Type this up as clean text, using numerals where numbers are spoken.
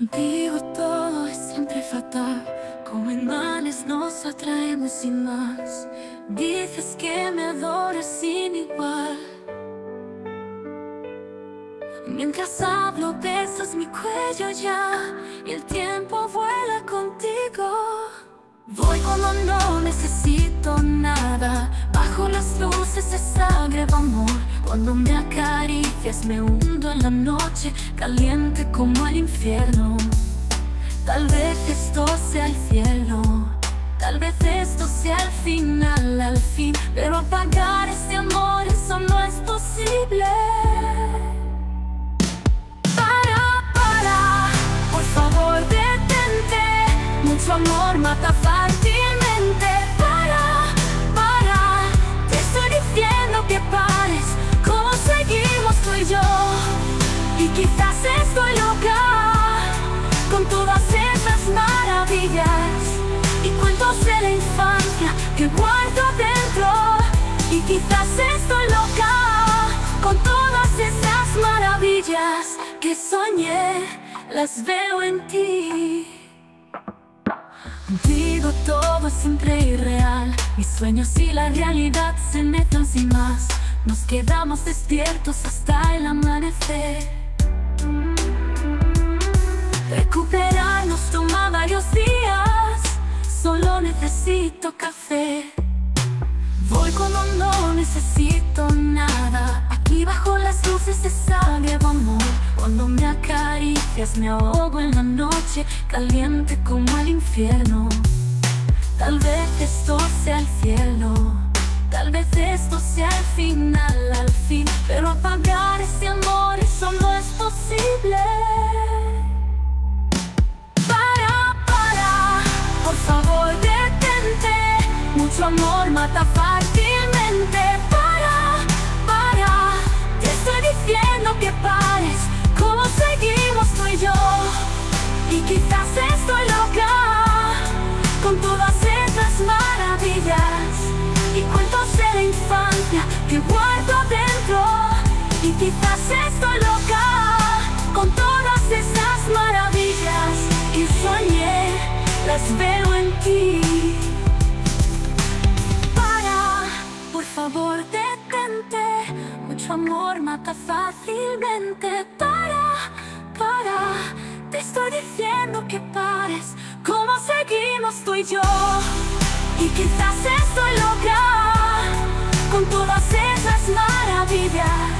Contigo todo es siempre fatal, como imanes nos atraemos sin más. Dices que me adoras sin igual. Mientras hablo besas mi cuello ya, y el tiempo vuela contigo. Voy cuando no necesito nada, bajo las luces es sagrado amor. Cuando me acaricias me hundo en la noche, caliente como el infierno. Tal vez esto sea el cielo, tal vez esto sea el final al fin, pero apagar este amor, eso no es posible. Por favor detente, mucho amor mata fácilmente. Para, te estoy diciendo que pares. ¿Cómo seguimos tú y yo? Y quizás estoy loca con todas esas maravillas y cuentos de la infancia que guardo dentro. Y quizás estoy loca con todas esas maravillas que soñé, las veo en ti. Contigo todo es siempre irreal, mis sueños y la realidad se mezclan sin más. Nos quedamos despiertos hasta el amanecer. Recuperarnos toma varios días, solo necesito café. Voy cuando no necesito nada, aquí bajo las luces de sagrado amor. Cuando me acaricias me ahogo en la noche, caliente como el infierno. Tal vez esto sea el cielo, tal vez esto sea el final al fin, pero apagar este amor, eso no es posible. Para, por favor detente, mucho amor mata fácilmente. Para, te estoy diciendo que pares. ¿Cómo seguimos tú y yo? Y quizás estoy loca con todas esas maravillas y cuentos de la infancia que guardo dentro. Y quizás estoy loca con todas esas maravillas que soñé, las veo en ti. Por favor detente, mucho amor mata fácilmente. Para, te estoy diciendo que pares. ¿Cómo seguimos tú y yo? Y quizás estoy loca con todas esas maravillas